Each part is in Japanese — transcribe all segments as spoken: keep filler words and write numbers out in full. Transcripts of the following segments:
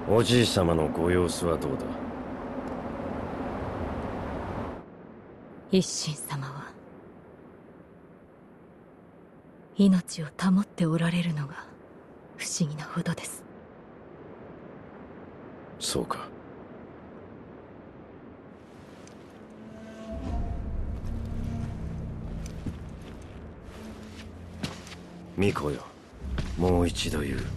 おじい様のご様子はどうだ。 一心様は命を保っておられるのが不思議なほどです。 そうか。巫女よ、もう一度言う。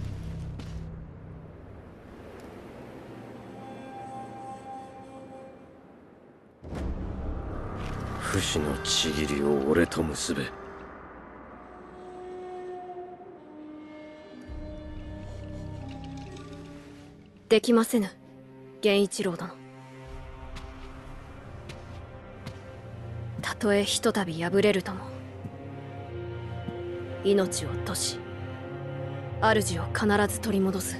不死のちぎりを俺と結べ。 できませぬ、源一郎殿。たとえひとたび敗れるとも、命を落とし主を必ず取り戻す。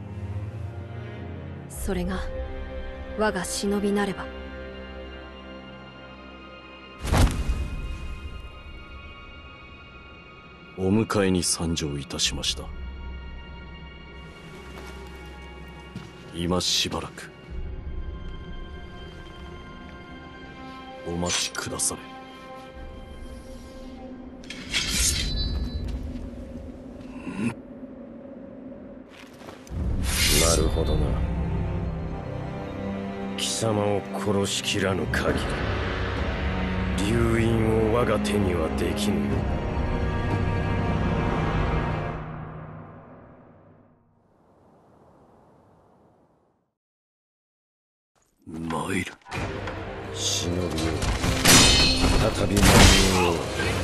それが我が忍びなれば。 お迎えに参上いたしました。今しばらくお待ちくだされ。 なるほどな。貴様を殺しきらぬ限り龍院を我が手にはできぬよ。 参る。 忍びよ、再び参ろう。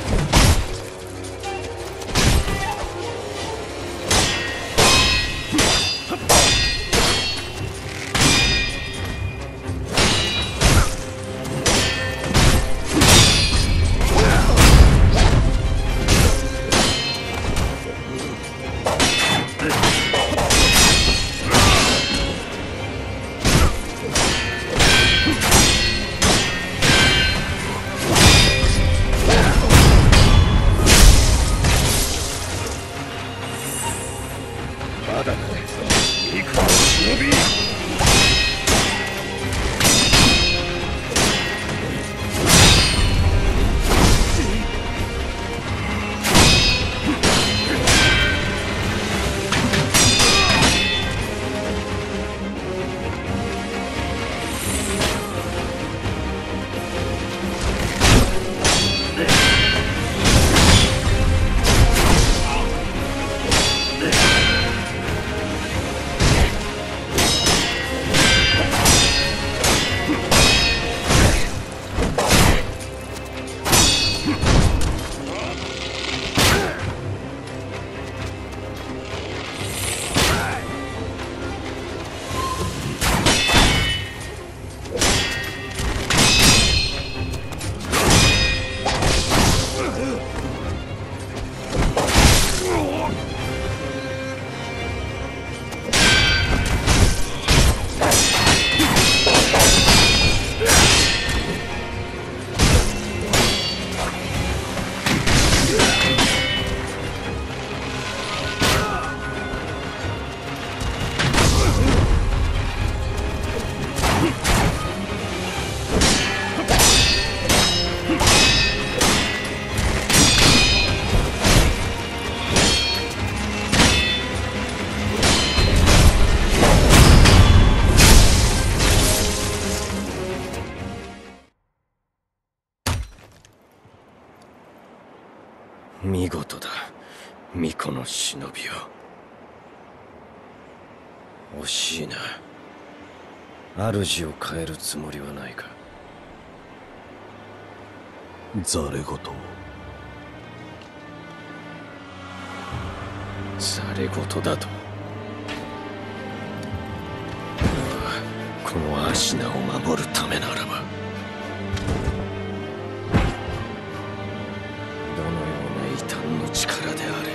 見事だ、巫女の忍びよ。惜しいな。主を変えるつもりはないか。 ざれ言を。 ざれ言だと。このアシナを守るためならば。どのような異端の力である